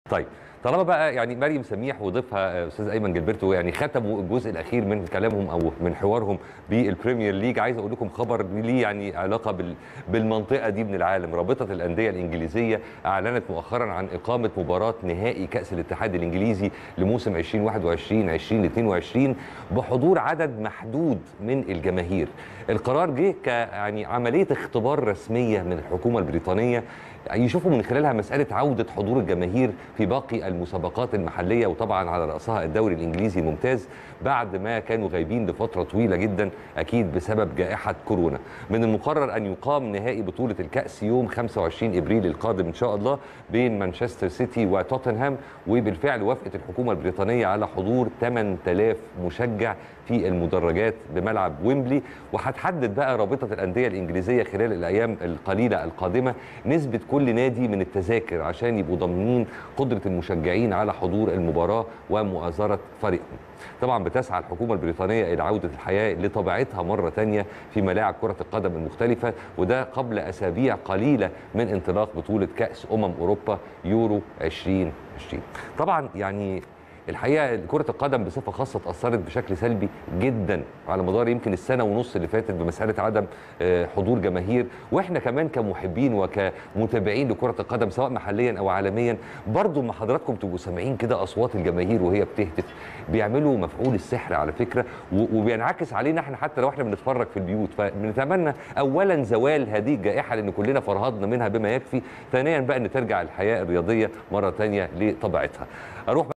طيب، طالما بقى يعني مريم سميح وضيفها استاذ ايمن جilberto يعني ختموا الجزء الاخير من كلامهم او من حوارهم بالبريمير ليج، عايز اقول لكم خبر ليه يعني علاقه بالمنطقه دي من العالم. رابطه الانديه الانجليزيه اعلنت مؤخرا عن اقامه مباراه نهائي كاس الاتحاد الانجليزي لموسم 2021 2022 بحضور عدد محدود من الجماهير. القرار جه يعني عمليه اختبار رسميه من الحكومه البريطانيه يشوفوا من خلالها مسألة عودة حضور الجماهير في باقي المسابقات المحلية، وطبعا على رأسها الدوري الإنجليزي الممتاز بعد ما كانوا غايبين لفترة طويلة جدا أكيد بسبب جائحة كورونا. من المقرر أن يقام نهائي بطولة الكأس يوم 25 إبريل القادم إن شاء الله بين مانشستر سيتي وتوتنهام، وبالفعل وافقت الحكومة البريطانية على حضور 8000 مشجع في المدرجات بملعب ويمبلي. وهتحدد بقى رابطة الأندية الإنجليزية خلال الأيام القليلة القادمة نسبة كل نادي من التذاكر عشان يبقوا ضامنين قدرة المشجعين على حضور المباراة ومؤازرة فريقهم. طبعا بتسعى الحكومة البريطانية إلى عودة الحياة لطبيعتها مرة تانية في ملاعب كرة القدم المختلفة، وده قبل أسابيع قليلة من انطلاق بطولة كأس أوروبا يورو 2020. طبعا يعني الحقيقه كره القدم بصفه خاصه اتاثرت بشكل سلبي جدا على مدار يمكن السنه ونص اللي فاتت بمساله عدم حضور جماهير، واحنا كمان كمحبين وكمتابعين لكره القدم سواء محليا او عالميا برضو ما حضراتكم تبقوا سامعين كده اصوات الجماهير وهي بتهتف، بيعملوا مفعول السحر على فكره، وبينعكس علينا احنا حتى لو احنا بنتفرج في البيوت. فبنتمنى اولا زوال هذه الجائحه لان كلنا فرهضنا منها بما يكفي، ثانيا بقى ان ترجع الحياه الرياضيه مره ثانيه لطبيعتها. اروح